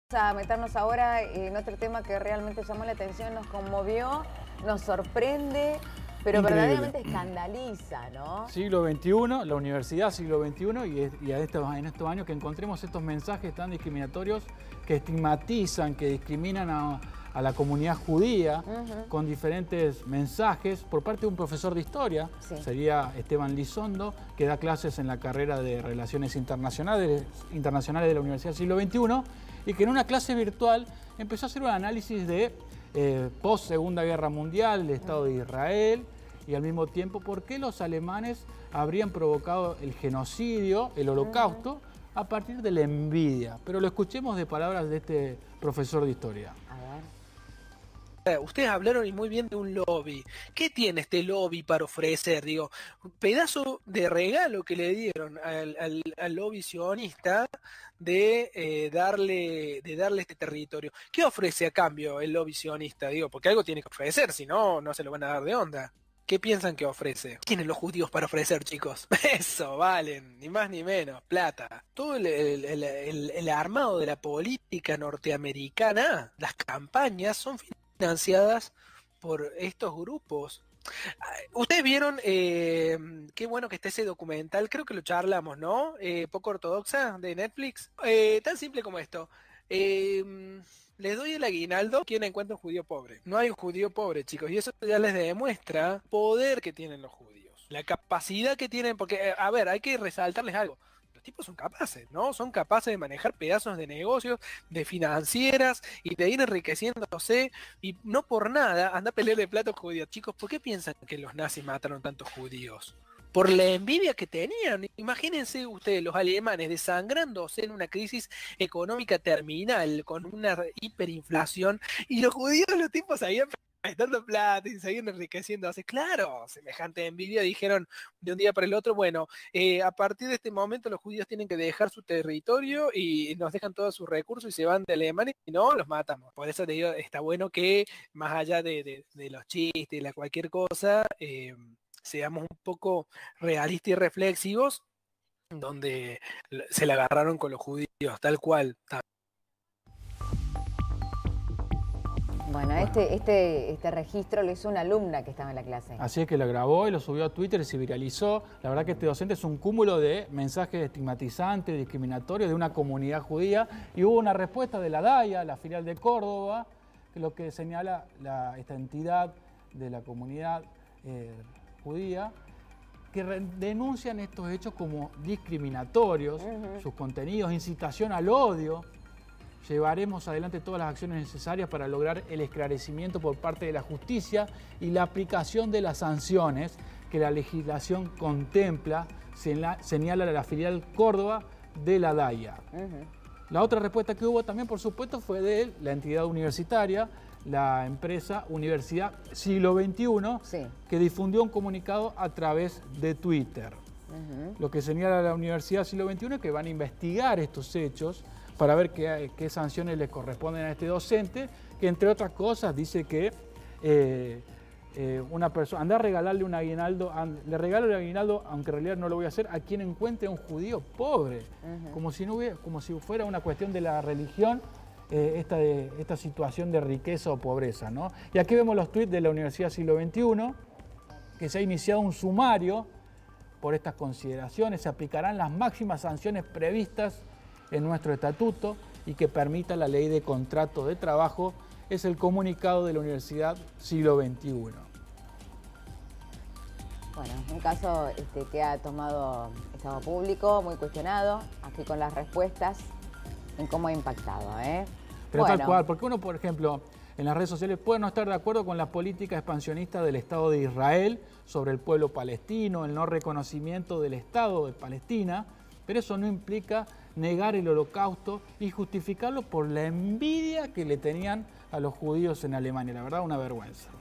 A meternos ahora en otro tema que realmente llamó la atención, nos conmovió, nos sorprende, pero Increíble. verdaderamente escandaliza, ¿no? Siglo XXI, la universidad siglo XXI y en estos años que encontremos estos mensajes tan discriminatorios que estigmatizan, que discriminan a la comunidad judía con diferentes mensajes por parte de un profesor de historia, sería Esteban Lizondo, que da clases en la carrera de Relaciones Internacionales de la Universidad Siglo XXI, y que en una clase virtual empezó a hacer un análisis de post-Segunda Guerra Mundial, el Estado de Israel, y al mismo tiempo por qué los alemanes habrían provocado el genocidio, el holocausto, a partir de la envidia. Pero lo escuchemos de palabras de este profesor de historia. Ustedes hablaron y muy bien de un lobby. ¿Qué tiene este lobby para ofrecer? Digo, un pedazo de regalo que le dieron al lobby sionista de darle este territorio. ¿Qué ofrece a cambio el lobby sionista? Digo, porque algo tiene que ofrecer, si no, no se lo van a dar de onda. ¿Qué piensan que ofrece? ¿Qué tienen los judíos para ofrecer, chicos? Eso, valen, ni más ni menos, plata. Todo el armado de la política norteamericana, las campañas son financiadas por estos grupos. Ustedes vieron, qué bueno que está ese documental, creo que lo charlamos, ¿no? Poco ortodoxa de Netflix. Tan simple como esto. Les doy el aguinaldo, ¿quién encuentra un judío pobre? No hay un judío pobre, chicos, y eso ya les demuestra el poder que tienen los judíos. La capacidad que tienen, porque, a ver, hay que resaltarles algo. Los tipos son capaces, ¿no? Son capaces de manejar pedazos de negocios, de financieras, y de ir enriqueciéndose, y no por nada anda a pelear de platos judíos. Chicos, ¿por qué piensan que los nazis mataron tantos judíos? Por la envidia que tenían. Imagínense ustedes, los alemanes desangrándose en una crisis económica terminal, con una hiperinflación, y los judíos, los tipos seguían prestando plata y seguían enriqueciéndose. Claro, semejante envidia, dijeron de un día para el otro, bueno, a partir de este momento los judíos tienen que dejar su territorio y nos dejan todos sus recursos y se van de Alemania, y no, los matamos. Por eso te digo, está bueno que más allá de los chistes, de cualquier cosa, seamos un poco realistas y reflexivos, donde se la agarraron con los judíos, tal cual. Bueno, este registro lo hizo una alumna que estaba en la clase. Así es que lo grabó y lo subió a Twitter y se viralizó. La verdad que este docente es un cúmulo de mensajes estigmatizantes, discriminatorios de una comunidad judía, y hubo una respuesta de la DAIA, la filial de Córdoba, que lo que señala esta entidad de la comunidad judía, que denuncian estos hechos como discriminatorios, sus contenidos, incitación al odio. Llevaremos adelante todas las acciones necesarias para lograr el esclarecimiento por parte de la justicia y la aplicación de las sanciones que la legislación contempla, señala la filial Córdoba de la DAIA. La otra respuesta que hubo también, por supuesto, fue de la entidad universitaria, la empresa Universidad Siglo XXI, que difundió un comunicado a través de Twitter. Lo que señala la Universidad Siglo XXI es que van a investigar estos hechos para ver qué sanciones le corresponden a este docente, que entre otras cosas dice que una persona anda a regalarle un aguinaldo, le regalo el aguinaldo, aunque en realidad no lo voy a hacer, a quien encuentre un judío pobre, como si fuera una cuestión de la religión, esta situación de riqueza o pobreza, ¿no? Y aquí vemos los tweets de la Universidad Siglo XXI, que se ha iniciado un sumario por estas consideraciones, se aplicarán las máximas sanciones previstas en nuestro estatuto y que permita la ley de contrato de trabajo, es el comunicado de la Universidad Siglo XXI. Bueno, un caso que ha tomado estado público, muy cuestionado, aquí con las respuestas en cómo ha impactado, Pero bueno, tal cual, porque uno, por ejemplo, en las redes sociales puede no estar de acuerdo con la política expansionista del Estado de Israel sobre el pueblo palestino, el no reconocimiento del Estado de Palestina, pero eso no implica negar el holocausto y justificarlo por la envidia que le tenían a los judíos en Alemania. La verdad, una vergüenza.